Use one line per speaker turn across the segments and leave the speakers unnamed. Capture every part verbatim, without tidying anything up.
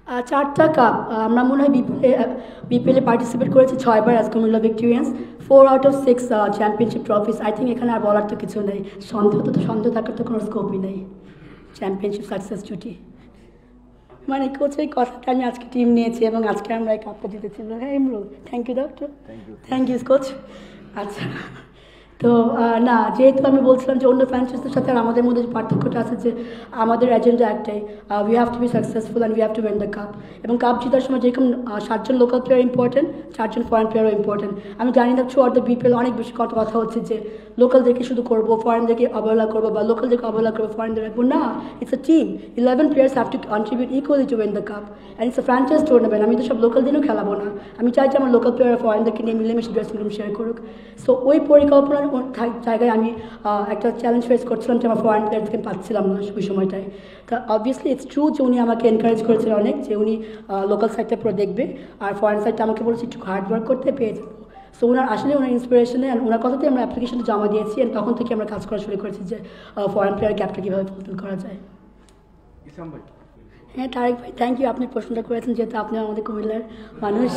আহ, চারটা কাপ আমরা মনে হয় বিপিএলে বিপিএলে পার্টিসিপেট করেছি ছয়বার as Comilla Victorians, four out of six championship trophies. I think এখানে আর বলার তো কিছু নেই, সন্দেহ তো সন্দেহ থাকার তো কোনো স্কোপই নেই। চ্যাম্পিয়নশিপ সাকসেস জুটি, মানে কোচের কথাটা আমি আজকে টিম নিয়েছি এবং আজকে আমরা এই কাপটা জিতেছি। হ্যাঁ Imrul, thank you doctor, thank you coach. আচ্ছা, তো না, যেহেতু আমি বলছিলাম যে অন্য ফ্র্যাঞ্চাইজির সাথে আর আমাদের মধ্যে যে পার্থক্যটা আছে যে আমাদের এজেন্ডা একটাই, we have to be successful and we have to win the cup. এবং কাপ জেতার সময় যেরকম সাতজন লোকাল প্লেয়ার ইম্পর্টেন্ট, চারজন ফরেন প্লেয়ারও ইম্পর্টেন্ট। আমি জানি না থ্রু আউট দ্য বিপিএল অনেক বেশি কথা কথা হচ্ছে যে লোকালদেরকে শুধু করবো, ফরেনদেরকে অবহেলা করবো, বা লোকালদেরকে অবহেলা করবো, ফরেনদের রাখবো। না, it's a team, eleven players have to contribute equally to win the cup and it's a franchise tournament. আমি তো সব লোকাল দিনও খেলাবো না, আমি চাই যে আমার লোকাল প্লেয়ার ফরেনদেরকে নিয়ে মিলেমিশে ড্রেসিং রুম শেয়ার করুক। সো ওই পরিকল্পনার জায়গায় আমি একটা চ্যালেঞ্জ ফেস করছিলাম যে আমার ফরেন প্লেয়ারকে পাচ্ছিলাম না ওই সময়টায়। তা অবভিয়াসলি ইটস ট্রু যে উনি আমাকে এনকারেজ করেছিলেন অনেক, যে উনি লোকাল সাইডটা পুরো দেখবে আর ফরেন সাইডটা আমাকে বলেছে একটু হার্ড ওয়ার্ক করতে পেয়ে যাবো। সো ওনার আসলে ওনার ইন্সপিরেশনে ওনার কথাতে আমরা অ্যাপ্লিকেশনটা জমা দিয়েছি এবং তখন থেকে আমরা কাজ করা শুরু করেছি যে ফরেন প্লেয়ার গ্যাপটা কীভাবে ফুলফিল করা যায়। হ্যাঁ তারেক ভাই, থ্যাংক ইউ, আপনি প্রশ্নটা করেছেন যেহেতু আপনি আমাদের কুমিল্লার মানুষ।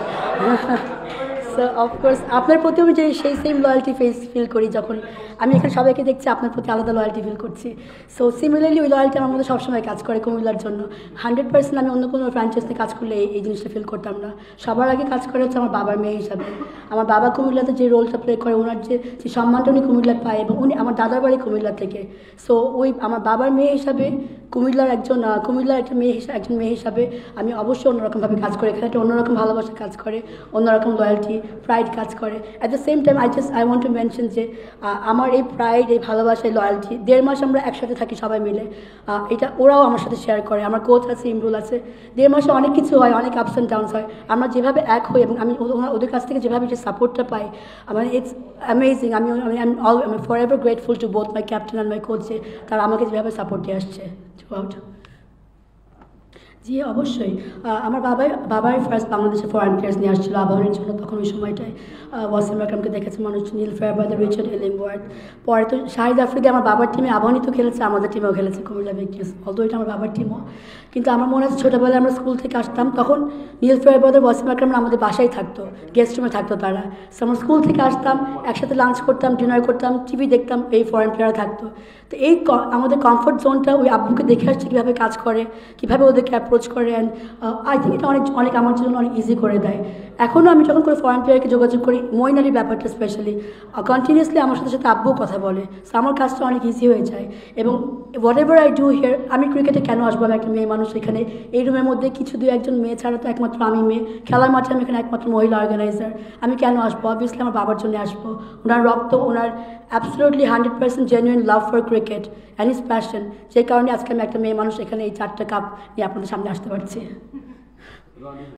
সো অফকোর্স আপনার প্রতি আমি যে সেই সেম লয়্যালটি ফেস ফিল করি, যখন আমি এখানে সবাইকে দেখছি আপনার প্রতি আলাদা লয়্যালটি ফিল করছি। সো সিমিলারলি ওই লয়্যালটি আমার মধ্যে সবসময় কাজ করে কুমিল্লার জন্য। হান্ড্রেড পার্সেন্ট আমি অন্য কোনো ফ্র্যাঞ্চাইজিতে কাজ করলে এই জিনিসটা ফিল করতাম না। সবার আগে কাজ করে হচ্ছে আমার বাবার মেয়ে হিসাবে। আমার বাবা কুমিল্লাতে যে রোলটা প্লে করে, ওনার যে যে সম্মানটা উনি কুমিল্লা পায়, এবং উনি আমার দাদার বাড়ি কুমিল্লা থেকে। সো ওই আমার বাবার মেয়ে হিসাবে কুমিল্লার একজন কুমিল্লার একটা মেয়ে হিসাবে একজন মেয়ে হিসাবে আমি অবশ্যই অন্যরকমভাবে কাজ করি। এখানে একটা অন্যরকম ভালোবাসা কাজ করে, অন্যরকম লয়্যালটি, প্রাইড কাজ করে। At the same time I just I want to mention যে আমার এই প্রাইড, এই ভালোবাসা, এই লয়্যালটি, দেড় মাস আমরা একসাথে থাকি সবাই মিলে, এটা ওরাও আমার সাথে শেয়ার করে। আমার কোচ আছে, ইমরুল আছে, দেড় মাসে অনেক কিছু হয়, অনেক আপস অ্যান্ড ডাউনস হয়। আমরা যেভাবে এক হই এবং আমি ওদের কাছ থেকে যেভাবে যে সাপোর্টটা পাই, মানে ইটস অ্যামেজিং। আমি আমি আমি forever grateful to both my captain and my coach যে তারা আমাকে যেভাবে সাপোর্ট দিয়ে আসছে থ্রুআউট। জি অবশ্যই, আমার বাবাই বাবাই ফার্স্ট বাংলাদেশে ফরেন প্লেয়ার্স নিয়ে আসছিল আবাহনীর জন্য। তখন ওই সময়টায় ওয়াসিম আকরামকে দেখেছে মানুষ, নীল ফেয়ারবাদে, রিচার্ড এলিংওয়ার্থ। পরে তো শাহিদ আফ্রিদি আমার বাবার টিমে, আবাহনী তো খেলেছে, আমাদের টিমেও খেলেছে কুমিল্লা ভিক্টোরিয়ান্স, অলদো এটা আমার বাবার টিমও। কিন্তু আমার মনে আছে ছোটোবেলায় আমরা স্কুল থেকে আসতাম, তখন নীল ফেয়ারবাদের, ওয়াসিম আকরাম আমাদের বাসায় থাকতো, গেস্ট রুমে থাকতো তারা। সো আমরা স্কুল থেকে আসতাম, একসাথে লাঞ্চ করতাম, ডিনার করতাম, টিভি দেখতাম, এই ফরেন প্লেয়ার থাকতো। তো এই আমাদের কমফোর্ট জোনটা ওই আব্বুকে দেখে আসছে কীভাবে কাজ করে, কীভাবে ওদেরকে অ্যাপ্রোচ করে, অ্যান্ড আই থিঙ্ক এটা অনেক অনেক আমার জন্য অনেক ইজি করে দেয়। এখনও আমি যখন করে ফরেন প্লেয়ারকে যোগাযোগ করি, মইনারির ব্যাপারটা স্পেশালি কন্টিনিউসলি আমার সাথে সাথে আব্বুও কথা বলে, সো আমার কাজটা অনেক ইজি হয়ে যায়। এবং whatever I do here, আমি ক্রিকেটে কেন আসবো, আমি একটা মেয়ে মানুষ এখানে, এই রুমের মধ্যে কিছু দু একজন মেয়ে ছাড়া তো একমাত্র আমি মেয়ে, খেলার মাঠে আমি এখানে একমাত্র মহিলা অর্গানাইজার, আমি কেন আসবো? অবভিয়াসলি আমার বাবার জন্য আসবো। ওনার রক্ত, ওনার absolutely hundred percent genuine love for cricket and is passion, যে কারণে আজকে আমি একটা মেয়ে মানুষ এখানে এই চারটা কাপ নিয়ে আপনাদের সামনে আসতে পারছি।